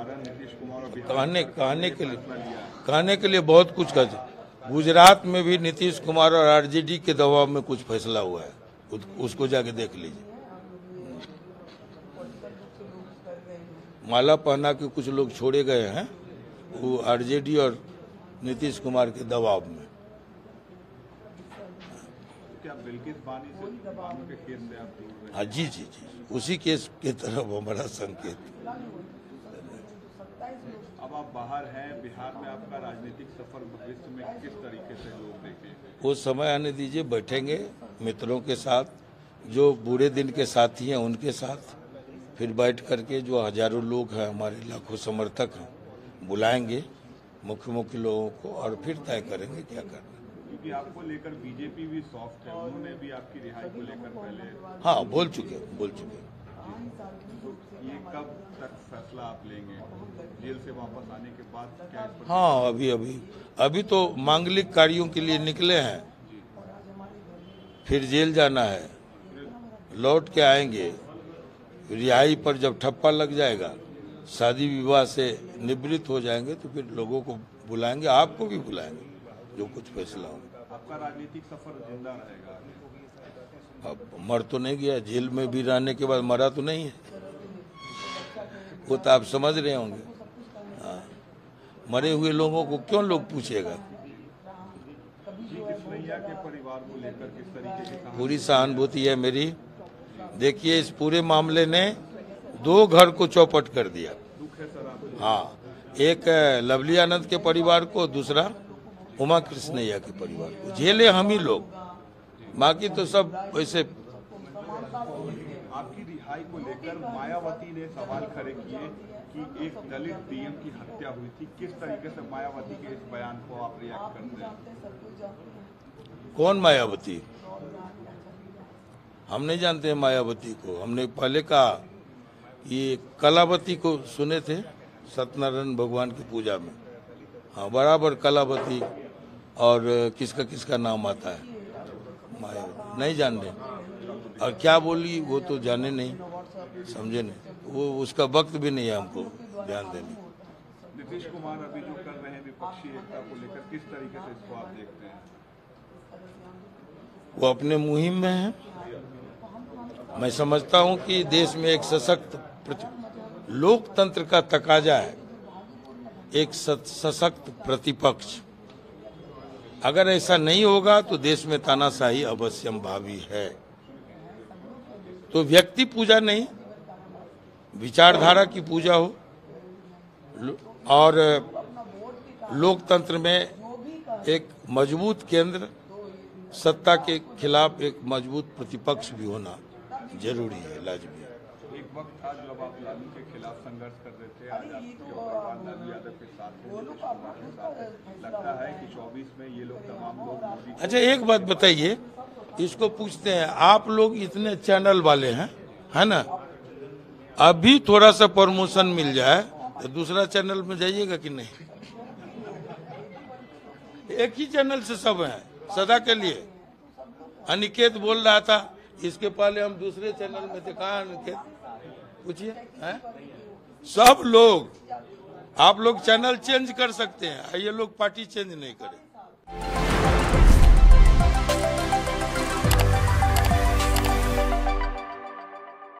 कारण नीतीश कुमार और कहने के लिए बहुत कुछ कर। गुजरात में भी नीतीश कुमार और आरजेडी के दबाव में कुछ फैसला हुआ है, उसको जाके देख लीजिए। माला पहना के कुछ लोग छोड़े गए हैं, वो आरजेडी और नीतीश कुमार के दबाव में। क्या बिल्किस बानी के केस से आप दूर रहे? हाँ जी, उसी केस के तरफ हमारा संकेत। अब आप बाहर हैं, बिहार में आपका राजनीतिक सफर भविष्य में किस तरीके से लोग देखेंगे? वो समय आने दीजिए, बैठेंगे मित्रों के साथ, जो बुरे दिन के साथी हैं उनके साथ, फिर बैठ करके जो हजारों लोग हैं, हमारे लाखों समर्थक हैं, बुलाएंगे मुख्य लोगों को और फिर तय करेंगे क्या करना। क्योंकि आपको लेकर बीजेपी भी सॉफ्ट है, उन्होंने भी आपकी रिहाई को लेकर पहले बोल चुके। ये कब तक फैसला आप लेंगे? जेल से वापस आने के बाद क्या इस पर? अभी तो मांगलिक कार्यों के लिए निकले हैं, फिर जेल जाना है, लौट के आएंगे। रिहाई पर जब ठप्पा लग जाएगा, शादी विवाह से निवृत्त हो जाएंगे, तो फिर लोगों को बुलाएंगे, आपको भी बुलाएंगे, जो कुछ फैसला हो। आपका राजनीतिक सफर जिंदा रहेगा? अब मर तो नहीं गया, जेल में भी रहने के बाद मरा तो नहीं है, वो तो आप समझ रहे होंगे। मरे हुए लोगों को क्यों लोग पूछेगा? के परिवार को लेकर किस तरीके की पूरी सहानुभूति है मेरी। देखिए, इस पूरे मामले ने 2 घर को चौपट कर दिया। एक लवली आनंद के परिवार को, दूसरा उमा कृष्णैया के परिवार को। झेले हम ही लोग, बाकी तो सब वैसे। आपकी रिहाई को लेकर मायावती ने सवाल खड़े किए कि एक दलित डीएम की हत्या हुई थी, किस तरीके से मायावती के इस बयान को आप रिएक्ट करते हैं? कौन मायावती? हम नहीं जानते हैं मायावती को। हमने पहले कहा, ये कलावती को सुने थे सत्यनारायण भगवान की पूजा में। हाँ, बराबर कलावती और किसका नाम आता है, मायावती नहीं जान रहे। और क्या बोली वो तो जाने नहीं, समझे नहीं, वो उसका वक्त भी नहीं है हमको ध्यान देने। नीतीश कुमार अभी जो कर रहे हैं विपक्षी एकता को लेकर, किस तरीके से इसको आप देखते हैं? वो अपने मुहिम में है। मैं समझता हूं कि देश में एक सशक्त लोकतंत्र का तकाजा है, एक सशक्त प्रतिपक्ष। अगर ऐसा नहीं होगा तो देश में तानाशाही अवश्यंभावी है। तो व्यक्ति पूजा नहीं, विचारधारा की पूजा हो, और लोकतंत्र में एक मजबूत केंद्र, सत्ता के खिलाफ एक मजबूत प्रतिपक्ष भी होना जरूरी है, लाजमी है। एक वक्त था जब आप लालू के खिलाफ संघर्ष कर रहे थे, आज आपके परिवार लालू यादव के साथ है, लगता है कि 24 में ये लोग तमाम लोग मोदी। अच्छा, एक बात बताइए, इसको पूछते हैं, आप लोग इतने चैनल वाले हैं, है ना? अभी थोड़ा सा प्रमोशन मिल जाए तो दूसरा चैनल में जाइएगा कि नहीं? एक ही चैनल से सब है सदा के लिए। अनिकेत बोल रहा था, इसके पहले हम दूसरे चैनल में देखा। अनिकेत पूछिए, सब लोग, आप लोग चैनल चेंज कर सकते हैं, ये लोग पार्टी चेंज नहीं करें।